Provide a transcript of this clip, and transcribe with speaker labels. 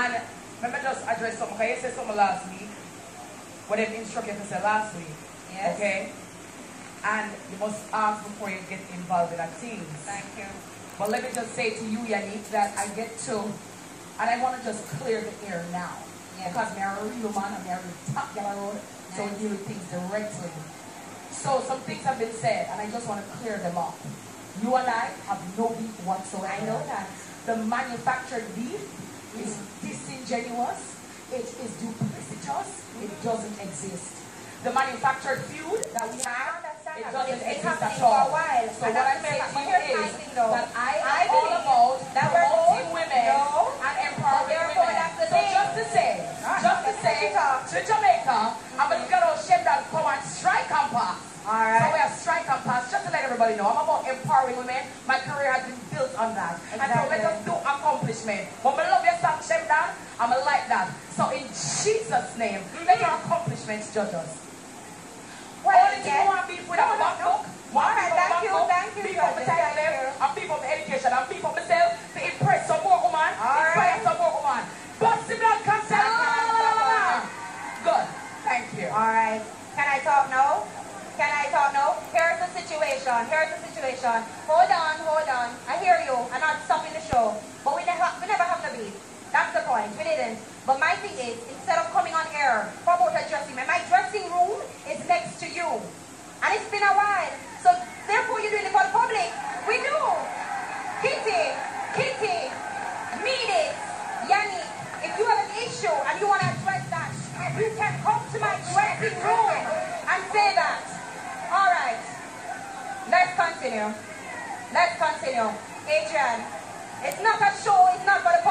Speaker 1: And let me just address something. Okay, you said something last week. What they instructed you to say last week.
Speaker 2: Yes.
Speaker 1: Okay? And you must ask before you get involved in activities.
Speaker 2: Thank you.
Speaker 1: But let me just say to you, Yanique, that I get to, and I want to just clear the air now.
Speaker 2: Yes.
Speaker 1: Because I'm a real man, I'm a real top yellow road, so we deal with things directly. So some things have been said, and I just want to clear them up. You and I have no beef whatsoever.
Speaker 2: I know that.
Speaker 1: The manufactured beef is disingenuous, it is duplicitous, it doesn't exist. The manufactured feud that we have, it doesn't exist at all. So what I'm saying to you is that I am all about promoting women and empowering women. So just to say, to Jamaica, I'm going to get our shame that come and strike and pass.
Speaker 2: Alright.
Speaker 1: So we have strike and pass, just to let everybody know. I'm about empowering women. My career has been built on that. And so let us do accomplishment. When we love your song, shame down, I'm going to like that. So in Jesus' name, let your accomplishments judge us.
Speaker 2: Well,
Speaker 1: only thing you want beef with a MacBook.
Speaker 2: Alright, thank you,
Speaker 1: beef up my title, and beef up my education, and beef up myself to impress some more woman, inspire some more woman. Bust the blood cancer. Good. Thank you.
Speaker 2: Alright. Can I talk now? Can I talk now? Here's the situation. Hold on. I hear you. I'm not stopping the show. But we never have the beef. That's the point. We didn't. But my thing is, instead of coming on air for about a dressing room, my dressing room is next to you. And it's been a while. So therefore you're doing it for the public. We do. Kitty, mean it. Yanique, if you have an issue and you want to address that, you can come to my dressing room and say that. Alright. Let's continue. Adrian, it's not a show, it's not for the